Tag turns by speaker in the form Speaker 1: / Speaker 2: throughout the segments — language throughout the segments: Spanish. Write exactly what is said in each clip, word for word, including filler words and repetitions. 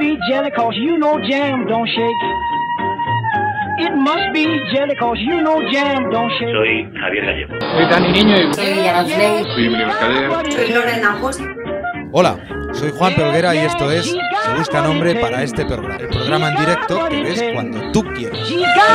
Speaker 1: be jelly cause you know jam don't shake. It must be jelly cause you know jam don't shake.
Speaker 2: Soy Javier Gallego.
Speaker 3: Soy Dani Niño.
Speaker 4: Soy Liliana Flay.
Speaker 3: Soy Emilio Mercader.
Speaker 4: Soy Lorena Jos.
Speaker 5: Hola, soy Juan Pelguera y esto es Se Busca Nombre para este programa. El programa en directo que ves cuando tú quieres.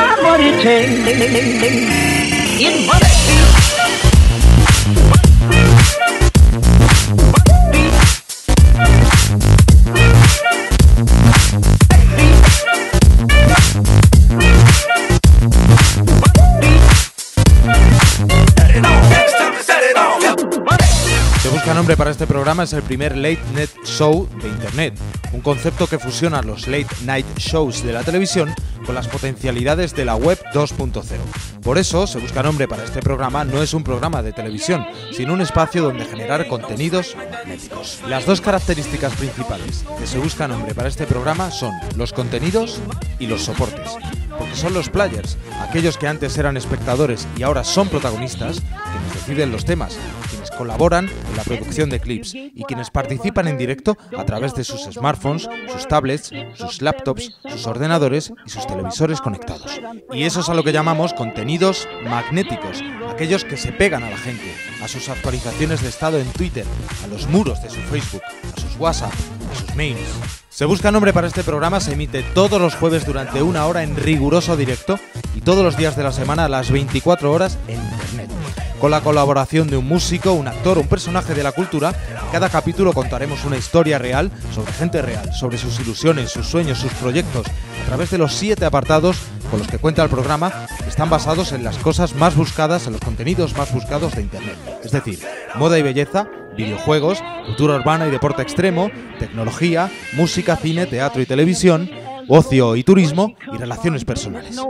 Speaker 5: Se Busca Nombre para este programa es el primer late night show de internet, un concepto que fusiona los late night shows de la televisión con las potencialidades de la web dos punto cero. Por eso, Se Busca Nombre para este programa no es un programa de televisión, sino un espacio donde generar contenidos magnéticos. Las dos características principales de Se Busca Nombre para este programa son los contenidos y los soportes, porque son los players, aquellos que antes eran espectadores y ahora son protagonistas, quienes deciden los temas, quienes colaboran en la producción de clips y quienes participan en directo a través de sus smartphones, sus tablets, sus laptops, sus ordenadores y sus televisores conectados. Y eso es a lo que llamamos contenidos magnéticos, aquellos que se pegan a la gente, a sus actualizaciones de estado en Twitter, a los muros de su Facebook, a sus WhatsApp, a sus mails. Se Busca Nombre para este programa se emite todos los jueves durante una hora en riguroso directo y todos los días de la semana a las veinticuatro horas en internet. Con la colaboración de un músico, un actor o un personaje de la cultura, en cada capítulo contaremos una historia real sobre gente real, sobre sus ilusiones, sus sueños, sus proyectos, a través de los siete apartados con los que cuenta el programa, que están basados en las cosas más buscadas, en los contenidos más buscados de internet. Es decir, moda y belleza, videojuegos, cultura urbana y deporte extremo, tecnología, música, cine, teatro y televisión, ocio y turismo y relaciones personales.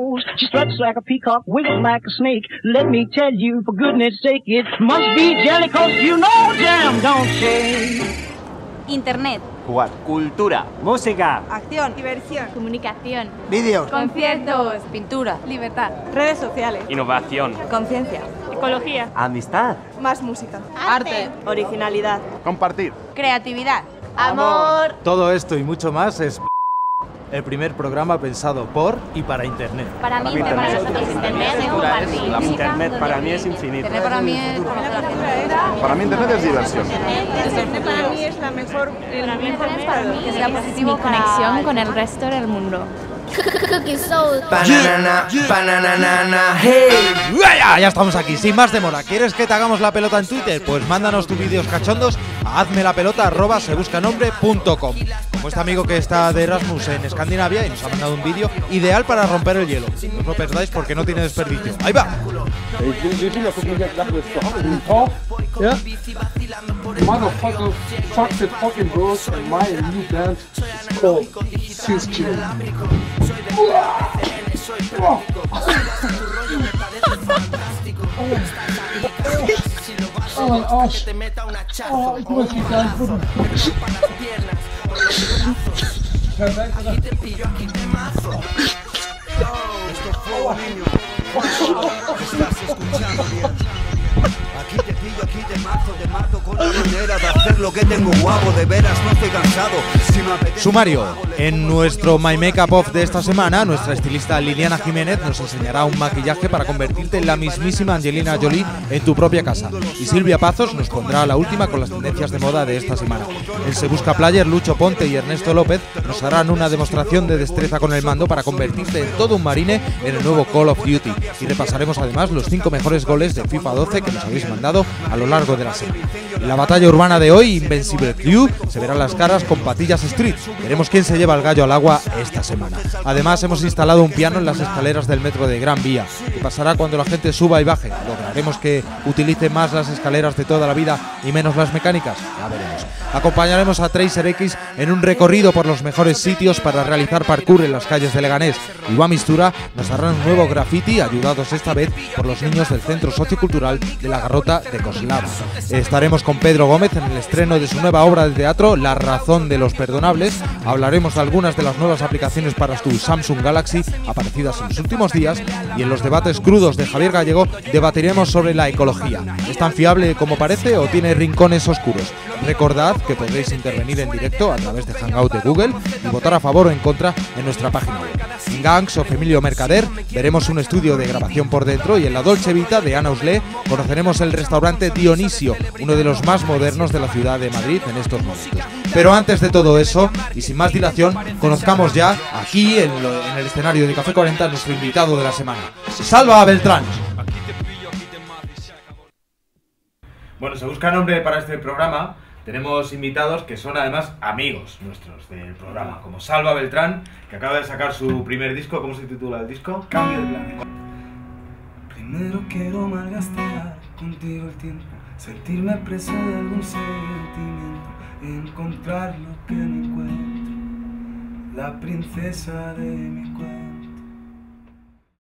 Speaker 6: Internet.
Speaker 7: Jugar. Cultura. Música.
Speaker 6: Acción. Diversión. Comunicación.
Speaker 7: Vídeos.
Speaker 6: Conciertos. Pintura. Libertad. Redes sociales.
Speaker 7: Innovación.
Speaker 6: Conciencia. Ecología.
Speaker 7: Amistad.
Speaker 6: Más música. Arte. Originalidad.
Speaker 3: Compartir.
Speaker 6: Creatividad. Amor.
Speaker 5: Todo esto y mucho más es el primer programa pensado por y para internet.
Speaker 6: Para mí, para nosotros, internet es compartir.
Speaker 7: Internet para mí es infinito.
Speaker 6: Internet para mí es conocer a la gente.
Speaker 3: Para mí internet es diversión.
Speaker 6: Internet para mí es la mejor. Para mí internet para mí que sea positivo. Mi conexión con el resto del mundo.
Speaker 5: Bananana, bananana, hey. Ya, ya estamos aquí, sin más demora. ¿Quieres que te hagamos la pelota en Twitter? Pues mándanos tus vídeos cachondos a hazme la pelota arroba sebuscanombre punto com. Como este amigo que está de Erasmus en Escandinavia y nos ha mandado un vídeo ideal para romper el hielo. No os lo perdáis porque no tiene desperdicio. ¡Ahí va!
Speaker 8: Motherfucker, fuck the fucking bros and my new band is called Cisco. Oh, oh, oh, ik moet niet aan. Aquí te pillo, aquí te mazo. Esto fue niño. Estás escuchando bien. Aquí te pillo, aquí te mazo, te mato con la manera de hacer lo que tengo guapo, de veras no estoy cansado. Si me apetece,
Speaker 5: Sumario. En nuestro My Makeup Off de esta semana, nuestra estilista Liliana Jiménez nos enseñará un maquillaje para convertirte en la mismísima Angelina Jolie en tu propia casa. Y Silvia Pazos nos pondrá la última con las tendencias de moda de esta semana. En Se Busca Player, Lucho Ponte y Ernesto López nos harán una demostración de destreza con el mando para convertirte en todo un marine en el nuevo Call of Duty. Y repasaremos además los cinco mejores goles de FIFA doce que nos habéis mandado a lo largo de la serie. En la batalla urbana de hoy, Invincible Crew se verán las caras con Patillas Street. Veremos quién se lleva el gallo al agua esta semana. Además, hemos instalado un piano en las escaleras del metro de Gran Vía. ¿Qué pasará cuando la gente suba y baje? ¿Lograremos que utilice más las escaleras de toda la vida y menos las mecánicas? Ya veremos. Acompañaremos a Tracer X en un recorrido por los mejores sitios para realizar parkour en las calles de Leganés. Iván Mistura nos hará un nuevo graffiti, ayudados esta vez por los niños del Centro Sociocultural de la Garrota de Coslada. Estaremos con Pedro Gómez en el estreno de su nueva obra de teatro, La razón de los perdonables. Hablaremos de algunas de las nuevas aplicaciones para tu Samsung Galaxy aparecidas en los últimos días, y en los debates crudos de Javier Gallego debatiremos sobre la ecología. ¿Es tan fiable como parece o tiene rincones oscuros? Recordad que podréis intervenir en directo a través de Hangout de Google y votar a favor o en contra en nuestra página web. En Gangs of Emilio Mercader veremos un estudio de grabación por dentro y en la Dolce Vita de Ana Uslé conoceremos el restaurante Dionisio, uno de los más modernos de la ciudad de Madrid en estos momentos. Pero antes de todo eso, y sin más dilación, conozcamos ya aquí en, lo, en el escenario de Café cuarenta a nuestro invitado de la semana. ¡Salva a Beltrán! Bueno, se busca nombre para este programa. Tenemos invitados que son además amigos nuestros del programa, como Salva Beltrán, que acaba de sacar su primer disco. ¿Cómo se titula el disco?
Speaker 8: Cambio de plan. Primero quiero malgastar contigo el tiempo, sentirme preso de algún sentimiento, encontrar lo que me encuentro, la princesa de mi cuerpo.